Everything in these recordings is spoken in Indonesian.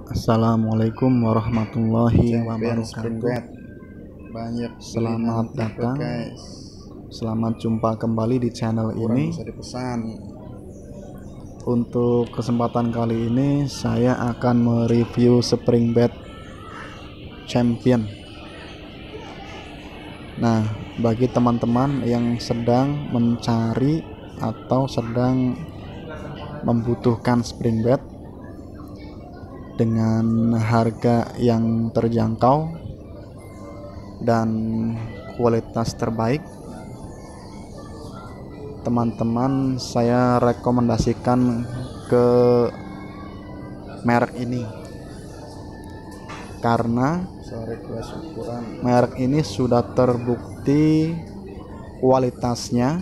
Assalamualaikum warahmatullahi Champion spring wabarakatuh. bed banyak Selamat datang, guys. selamat jumpa kembali di channel Ukuran ini. bisa dipesan. Untuk kesempatan kali ini saya akan mereview spring bed Champion. Nah, bagi teman-teman yang sedang mencari atau sedang membutuhkan spring bed dengan harga yang terjangkau dan kualitas terbaik, teman-teman saya rekomendasikan ke merek ini karena merek ini sudah terbukti kualitasnya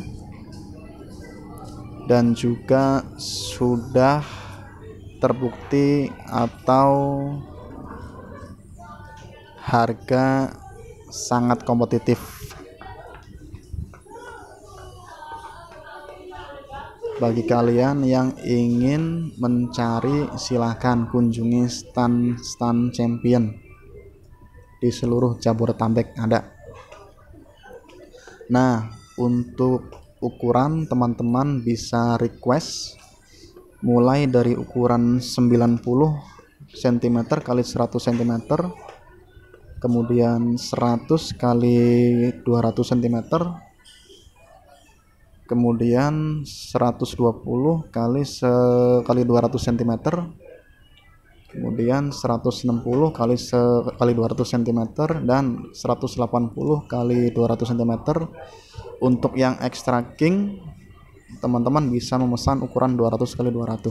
dan juga sudah terbukti atau harga sangat kompetitif. Bagi kalian yang ingin mencari, silahkan kunjungi stand Champion di seluruh Jabodetabek ada. Nah, untuk ukuran teman-teman bisa request mulai dari ukuran 90 cm x 100 cm, kemudian 100 x 200 cm, kemudian 120 x 200 cm, kemudian 160 x 200 cm, dan 180 x 200 cm. Untuk yang extra king, teman-teman bisa memesan ukuran 200 x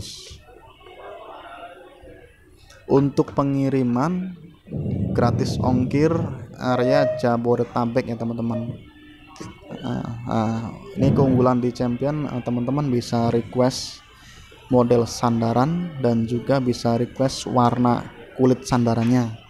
200. Untuk pengiriman gratis ongkir area Jabodetabek ya teman-teman. Ini keunggulan di Champion, teman-teman bisa request model sandaran dan juga bisa request warna kulit sandarannya.